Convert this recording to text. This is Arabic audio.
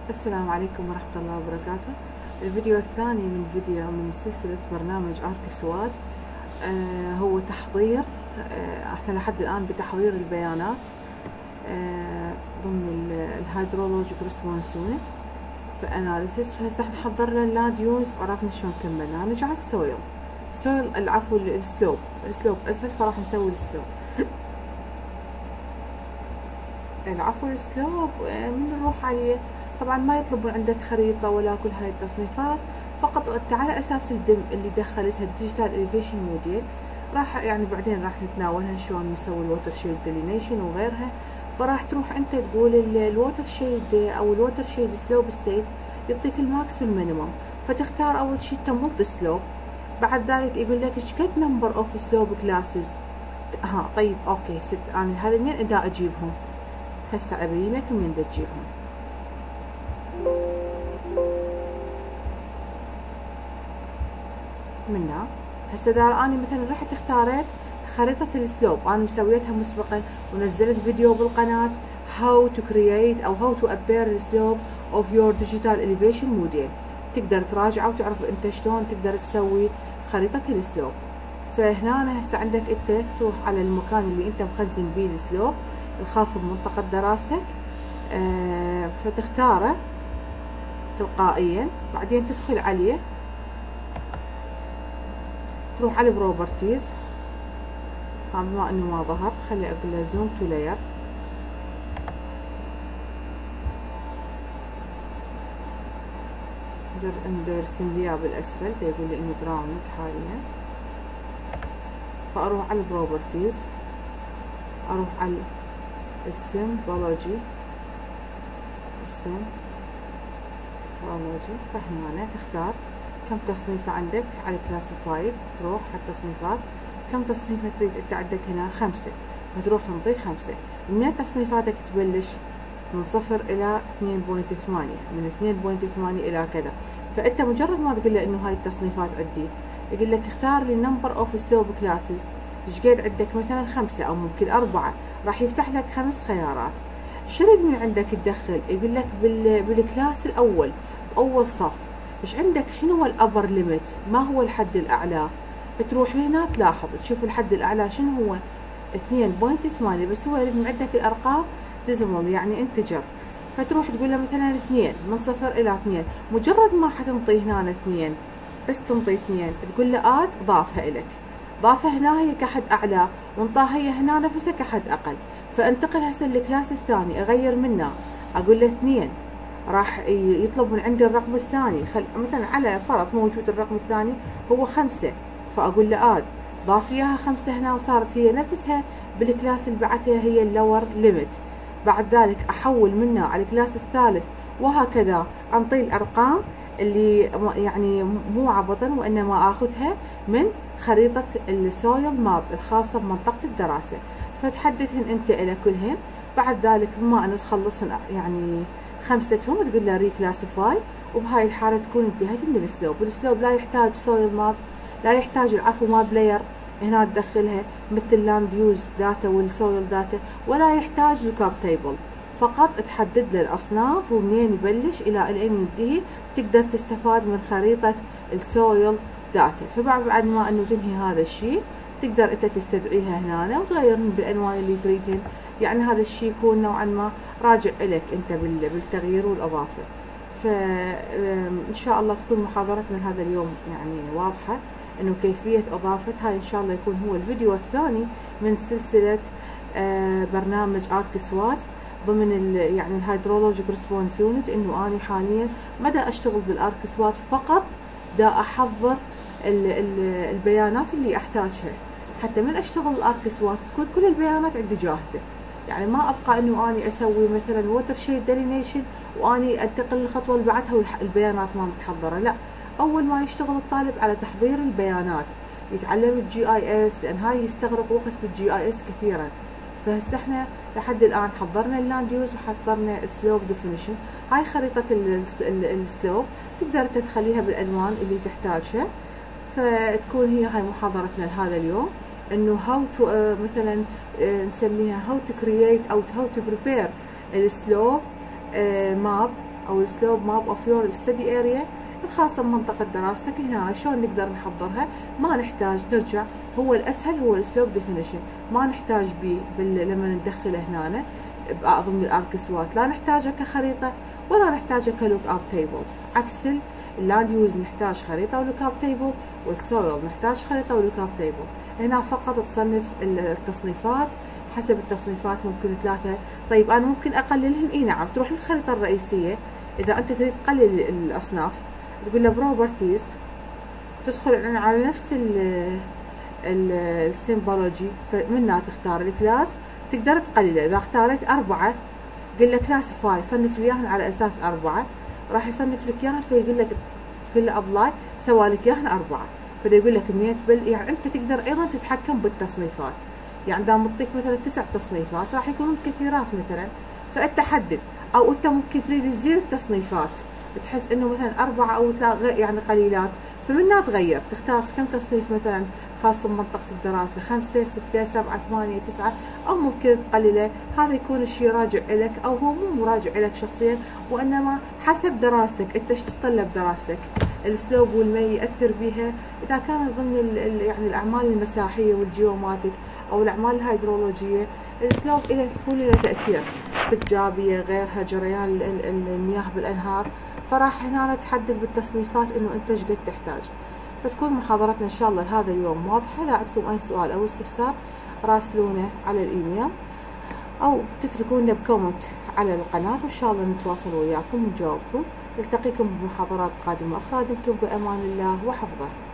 السلام عليكم ورحمة الله وبركاته. الفيديو الثاني من سلسلة برنامج ArcSWOT. هو تحضير. احنا لحد الآن بتحضير البيانات ضمن الهيدرولوجيك ريسبونس يونت في اناليسيس. فهسه احنا حضرنا اللاند يوز وعرفنا شلون كملنا. نرجع على السويل العفو السلوب اسهل، فراح نسوي السلوب من نروح عليه. طبعا ما يطلبون عندك خريطة ولا كل هاي التصنيفات، فقط انت على اساس الدم اللي دخلتها الديجيتال اليفيشن موديل. راح بعدين راح نتناولها شلون نسوي الووتر شيد ديلينيشن وغيرها. فراح تروح انت تقول الووتر شيد او الووتر شيد سلوب ستيت يعطيك الماكس والمينيمم، فتختار اول شيء تملت سلوب. بعد ذلك يقول لك ايش قد نمبر اوف سلوب كلاسز. طيب اوكي انا هذا منين ادا اجيبهم؟ هسه ابين لك من دا تجيبهم. منا هسه اني مثلا رحت اختاريت خريطة السلوب، انا مسويتها مسبقا ونزلت فيديو بالقناة how to create او how to appear the slope of your digital elevation model. تقدر تراجعه وتعرف انت شلون تقدر تسوي خريطة السلوب. فهنا هسه عندك انت تروح على المكان اللي انت مخزن بيه السلوب الخاص بمنطقة دراستك، فتختاره تلقائيا. بعدين تدخل عليه، تروح على البروبرتيز. بما انه ما ظهر خلي اقول له زوم تو لاير. برسم لي بالاسفل يقول لي انه دراوند حاليا. فاروح على البروبرتيز، اروح على السيمبولوجي. فهنا تختار كم تصنيفة عندك على كلاسيفايد، تروح على التصنيفات كم تصنيفة تريد انت عندك هنا 5، فتروح تنطي 5. من تصنيفاتك تبلش من 0 إلى 2.8، من 2.8 إلى كذا. فأنت مجرد ما تقول له إنه هاي التصنيفات عندي، يقول لك اختار لي نمبر أوف سلوب كلاسز. إيش قد عندك؟ مثلا 5 أو ممكن 4. راح يفتح لك 5 خيارات. شرد من عندك تدخل، يقول لك بالكلاس الأول بأول صف إيش عندك؟ شنو هو الأبر ليميت؟ ما هو الحد الأعلى؟ تروح لهنا تلاحظ تشوف الحد الأعلى شنو هو 2.8، بس هو يريد من عندك الأرقام ديزيمال يعني انتجر. فتروح تقول له مثلا 2 من 0 إلى 2. مجرد ما حتنطي هنا 2 بس تنطي 2 تقول له آد ضافها إلك. ضافها هنا هي كحد أعلى وانطاها هي هنا نفسها كحد أقل. فانتقل هسه للكلاس الثاني، أغير منه أقول له 2. راح يطلب من عندي الرقم الثاني، مثلا على فرض موجود الرقم الثاني هو 5، فأقول له آد ضاف لي اياها 5 هنا وصارت هي نفسها بالكلاس اللي بعدها هي اللور ليميت. بعد ذلك احول منها على الكلاس الثالث، وهكذا انطي الارقام اللي يعني مو عبطا، وانما اخذها من خريطة السويل ماب الخاصة بمنطقة الدراسة. فتحددهن انت الى كلهن. بعد ذلك بما انه تخلصهن يعني 5 تقول له ريكلاسيفاي، وبهاي الحالة تكون انتهيت من السلوب. السلوب لا يحتاج سويل ماب، لا يحتاج العفو ماب لاير هنا تدخلها مثل لاند يوز داتا والسويل داتا، ولا يحتاج الكاب تيبل. فقط تحدد له الاصناف ومنين يبلش الى اين ينتهي. تقدر تستفاد من خريطة السويل داتا. فبعد ما انه تنهي هذا الشيء تقدر انت تستدعيها هنا وتغيرهن بالعنوان اللي تريدهن. يعني هذا الشيء يكون نوعا ما راجع لك انت بالتغيير والاضافة. فإن شاء الله تكون محاضرتنا هذا اليوم يعني واضحة، انه كيفية اضافتها. ان شاء الله يكون هو الفيديو الثاني من سلسلة برنامج ArcSWOT ضمن يعني الهيدرولوجيك ريسبونس يونت. انه انا حاليا ما دا اشتغل بالArcSWOT، فقط دا احضر البيانات اللي احتاجها حتى من اشتغل الArcSWOT تكون كل البيانات عندي جاهزة. يعني ما ابقى انه اني اسوي مثلا ووتر شيد ديلينيشن واني انتقل للخطوه اللي بعدها والبيانات ما متحضره. لا، اول ما يشتغل الطالب على تحضير البيانات يتعلم الGIS، لان هاي يستغرق وقت بالGIS كثيرا. فهسه احنا لحد الان حضرنا اللاند يوز وحضرنا السلوب ديفينيشن. هاي خريطه السلوب تقدر تخليها بالالوان اللي تحتاجها. فتكون هي هاي محاضرتنا لهذا اليوم، انه هاو تو مثلا نسميها هاو تو كرييت او هاو تو بريبير السلوب ماب او السلوب ماب اوف يور ستدي اريا الخاصة بمنطقة دراستك. هنا شلون نقدر نحضرها؟ ما نحتاج نرجع، هو الاسهل هو السلوب ديفينيشن، ما نحتاج لما ندخله هنا ضمن الاركسوات، لا نحتاجه كخريطة ولا نحتاجه كلوك اب تيبل. عكس اللاند يوز نحتاج خريطة ولوك اب تيبل، والسويل نحتاج خريطة ولوك اب تيبل. هنا فقط تصنف التصنيفات حسب التصنيفات، ممكن 3. طيب انا ممكن اقللهن؟ اي نعم، تروح للخريطة الرئيسية. اذا انت تريد تقلل الاصناف تقول له بروبرتيز، تدخل على نفس السيمبولوجي، فمنها تختار الكلاس تقدر تقلله. اذا اختاريت 4 قل له كلاسيفاي، صنف لي اياهن على اساس 4، راح يصنف لك اياهن، فيقول لك تقول له ابلاي سوى لك اياهن 4، فده يقول لك منين يعني انت تقدر ايضا تتحكم بالتصنيفات. يعني دام يعطيك مثلا 9 تصنيفات راح يكونون كثيرات مثلا، فانت حدد. او انت ممكن تريد تزيد التصنيفات، تحس انه مثلا 4 أو 3 يعني قليلات، فمنها تغير، تختار كم تصنيف مثلا خاص بمنطقة الدراسة، 5 6 7 8 9، او ممكن تقلله. هذا يكون الشيء راجع لك، او هو مو راجع لك شخصيا، وانما حسب دراستك انت ايش تتطلب دراستك. السلوب والمي يأثر بها اذا كانت ضمن يعني الاعمال المساحية والجيوماتيك او الاعمال الهيدرولوجية، السلوب يكون له تأثير في الجابية غيرها، جريان المياه بالانهار، فراح هنا تحدد بالتصنيفات انه انت ايش قد تحتاج. فتكون محاضرتنا ان شاء الله لهذا اليوم واضحه. اذا عندكم اي سؤال او استفسار راسلونا على الايميل او تتركونا بكومنت على القناه، وان شاء الله نتواصل وياكم ونجاوبكم. نلتقيكم بمحاضرات قادمه اخرى. دمتم بامان الله وحفظه.